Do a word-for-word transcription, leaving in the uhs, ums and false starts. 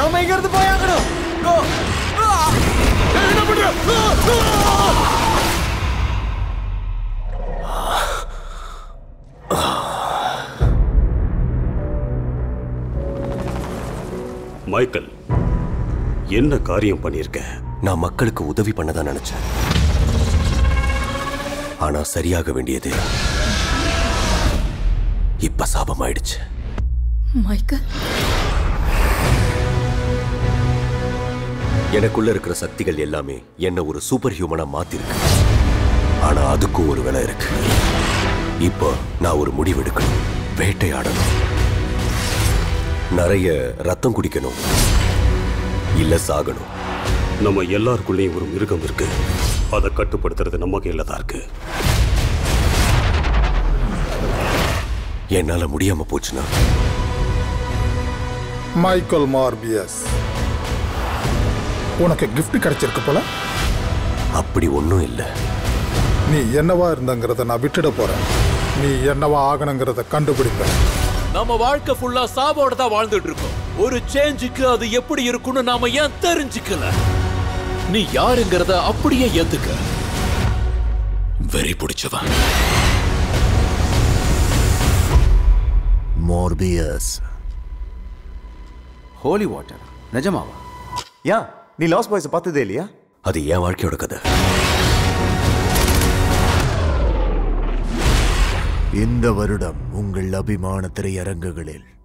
நாம இங்க இருந்து போயாகணும். கோ. என்ன பண்ற? மைக்கேல், என்ன காரியம் பண்ணிருக்க? நான் மக்களுக்கு உதவி பண்ணதான் நினைச்சேன். ஆனா சரியாக வேண்டியது இப்ப சாபமாயிடுச்சு. மைக்கேல், எனக்குள்ள இருக்கிற சக்திகள் எல்லாமே என்ன ஒரு சூப்பர் ஹியூமனா மாத்திருக்கு. ஆனா அதுக்கும் ஒரு விலை இருக்கு. இப்போ நான் ஒரு முடிவெடுக்கணும். வேட்டையாடணும், நிறைய ரத்தம் குடிக்கணும், இல்ல சாகணும். நம்ம எல்லாருக்குள்ளேயும் ஒரு மிருகம் இருக்கு. அதை கட்டுப்படுத்துறது நம்ம கையில தான் இருக்கு. என்னால முடியாம போச்சுன்னா மைக்கேல் மார்பியஸ், உனக்கு கிஃப்ட் கிடைச்சிருக்கு போல. அப்படி ஒன்றும் இல்லை. நீ என்னவா இருந்தங்கிறத நான் விட்டுட போறேன். நீ என்னவா ஆகணுங்கிறத கண்டுபிடிப்பேன். நம்ம வாழ்க்கை ஃபுல்லா சாவோட தான் வாழ்ந்துட்டு இருக்கோம். ஒரு சேஞ்சுக்கு அது எப்படி இருக்குன்னு நாம ஏன் தெரிஞ்சுக்கல? நீ யாருங்கிறத அப்படியே ஏத்துக்க. வெறி பிடிச்சவன் மார்பியஸ். ஹோலி வாட்டர் நிஜமாவா? யா, நீ லாஸ்ட் பாய்ஸ் பார்த்ததே இல்லையா? அது என் வாழ்க்கையோட கதை. இந்த வருடம் உங்கள் அபிமான திரையரங்குகளில்